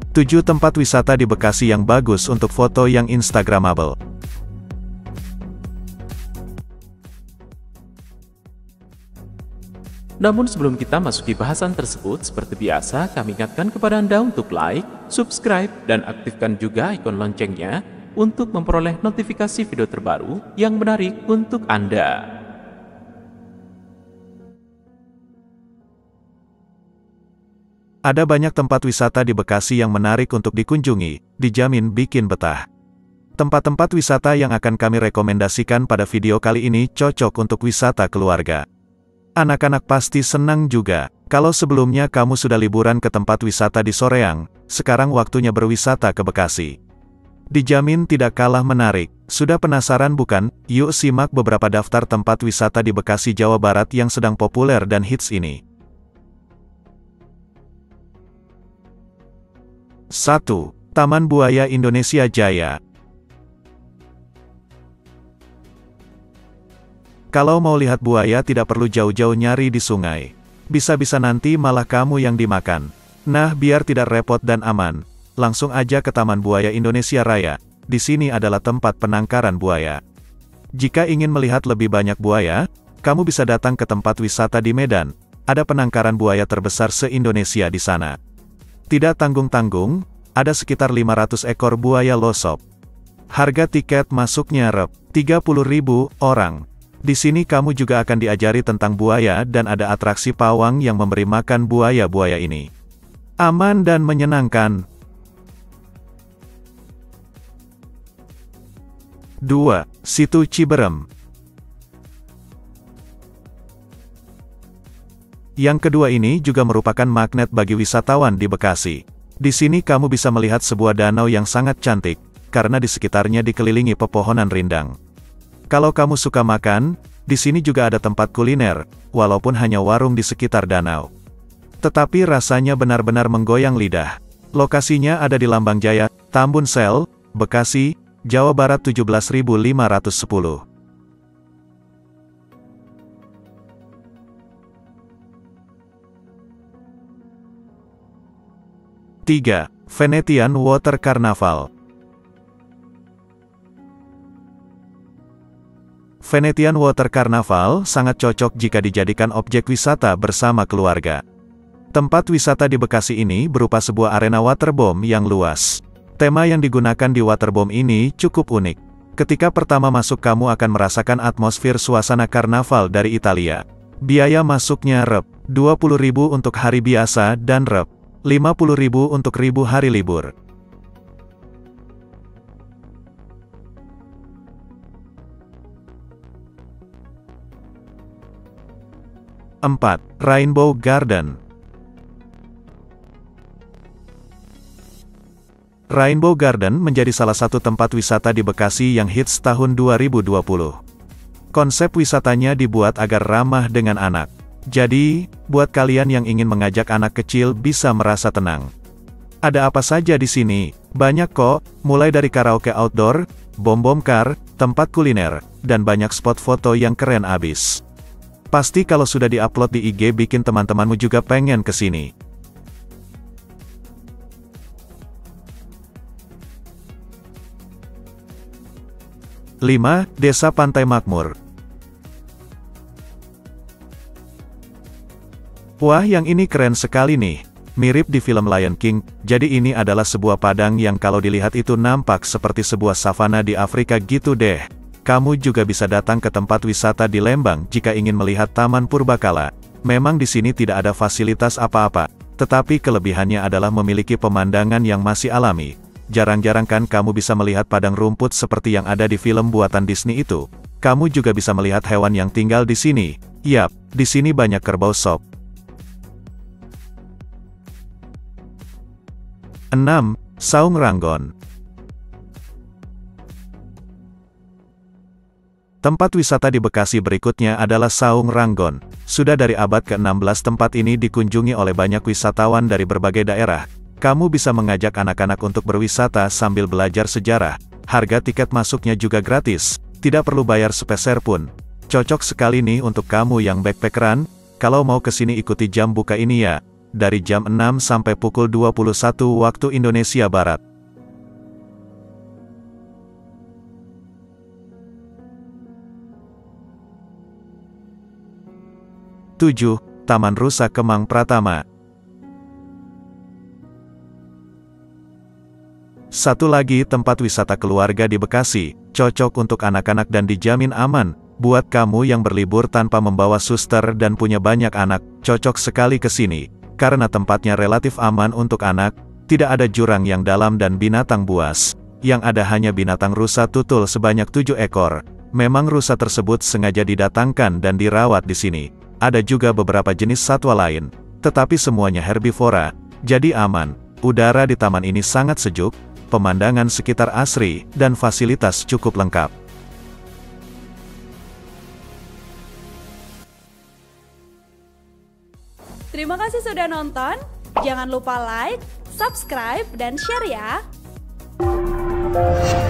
7 tempat wisata di Bekasi yang bagus untuk foto yang instagramable. Namun sebelum kita masuki bahasan tersebut, seperti biasa kami ingatkan kepada Anda untuk like, subscribe, dan aktifkan juga ikon loncengnya untuk memperoleh notifikasi video terbaru yang menarik untuk Anda. Ada banyak tempat wisata di Bekasi yang menarik untuk dikunjungi, dijamin bikin betah. Tempat-tempat wisata yang akan kami rekomendasikan pada video kali ini cocok untuk wisata keluarga. Anak-anak pasti senang juga. Kalau sebelumnya kamu sudah liburan ke tempat wisata di Soreang, sekarang waktunya berwisata ke Bekasi. Dijamin tidak kalah menarik. Sudah penasaran bukan? Yuk simak beberapa daftar tempat wisata di Bekasi, Jawa Barat yang sedang populer dan hits ini. 1. Taman Buaya Indonesia Jaya. Kalau mau lihat buaya tidak perlu jauh-jauh nyari di sungai. Bisa-bisa nanti malah kamu yang dimakan. Nah, biar tidak repot dan aman, langsung aja ke Taman Buaya Indonesia Raya. Di sini adalah tempat penangkaran buaya. Jika ingin melihat lebih banyak buaya, kamu bisa datang ke tempat wisata di Medan. Ada penangkaran buaya terbesar se-Indonesia di sana. Tidak tanggung-tanggung, ada sekitar 500 ekor buaya losop. Harga tiket masuknya Rp30.000 orang. Di sini kamu juga akan diajari tentang buaya dan ada atraksi pawang yang memberi makan buaya-buaya ini. Aman dan menyenangkan. 2. Situ Ciberem. Yang kedua ini juga merupakan magnet bagi wisatawan di Bekasi. Di sini kamu bisa melihat sebuah danau yang sangat cantik, karena di sekitarnya dikelilingi pepohonan rindang. Kalau kamu suka makan, di sini juga ada tempat kuliner, walaupun hanya warung di sekitar danau. Tetapi rasanya benar-benar menggoyang lidah. Lokasinya ada di Lambang Jaya, Tambun Sel, Bekasi, Jawa Barat 17.510. 3. Venetian Water Carnival. Venetian Water Carnival sangat cocok jika dijadikan objek wisata bersama keluarga. Tempat wisata di Bekasi ini berupa sebuah arena waterbomb yang luas. Tema yang digunakan di waterbomb ini cukup unik. Ketika pertama masuk kamu akan merasakan atmosfer suasana karnaval dari Italia. Biaya masuknya Rp20.000 untuk hari biasa dan Rp50.000 untuk 1.000 hari libur. 4. Rainbow Garden. Rainbow Garden menjadi salah satu tempat wisata di Bekasi yang hits tahun 2020. Konsep wisatanya dibuat agar ramah dengan anak. Jadi, buat kalian yang ingin mengajak anak kecil bisa merasa tenang. Ada apa saja di sini? Banyak kok, mulai dari karaoke outdoor, bom-bom car, tempat kuliner, dan banyak spot foto yang keren abis. Pasti kalau sudah diupload di IG bikin teman-temanmu juga pengen kesini. 5. Desa Pantai Makmur. Wah, yang ini keren sekali nih. Mirip di film Lion King, jadi ini adalah sebuah padang yang kalau dilihat itu nampak seperti sebuah savana di Afrika gitu deh. Kamu juga bisa datang ke tempat wisata di Lembang jika ingin melihat Taman Purbakala. Memang di sini tidak ada fasilitas apa-apa, tetapi kelebihannya adalah memiliki pemandangan yang masih alami. Jarang-jarang kan kamu bisa melihat padang rumput seperti yang ada di film buatan Disney itu. Kamu juga bisa melihat hewan yang tinggal di sini. Yap, di sini banyak kerbau sop. 6. Saung Ranggon. Tempat wisata di Bekasi berikutnya adalah Saung Ranggon. Sudah dari abad ke-16 tempat ini dikunjungi oleh banyak wisatawan dari berbagai daerah. Kamu bisa mengajak anak-anak untuk berwisata sambil belajar sejarah. Harga tiket masuknya juga gratis, tidak perlu bayar sepeser pun. Cocok sekali nih untuk kamu yang backpackeran. Kalau mau kesini ikuti jam buka ini ya. dari jam 6 sampai pukul 21 waktu Indonesia Barat. Tujuh, Taman Rusa Kemang Pratama. Satu lagi tempat wisata keluarga di Bekasi, cocok untuk anak-anak dan dijamin aman. Buat kamu yang berlibur tanpa membawa suster dan punya banyak anak, cocok sekali ke sini. Karena tempatnya relatif aman untuk anak, tidak ada jurang yang dalam dan binatang buas. Yang ada hanya binatang rusa tutul sebanyak 7 ekor. Memang rusa tersebut sengaja didatangkan dan dirawat di sini. Ada juga beberapa jenis satwa lain, tetapi semuanya herbivora, jadi aman. Udara di taman ini sangat sejuk, pemandangan sekitar asri, dan fasilitas cukup lengkap. Terima kasih sudah nonton, jangan lupa like, subscribe, dan share ya!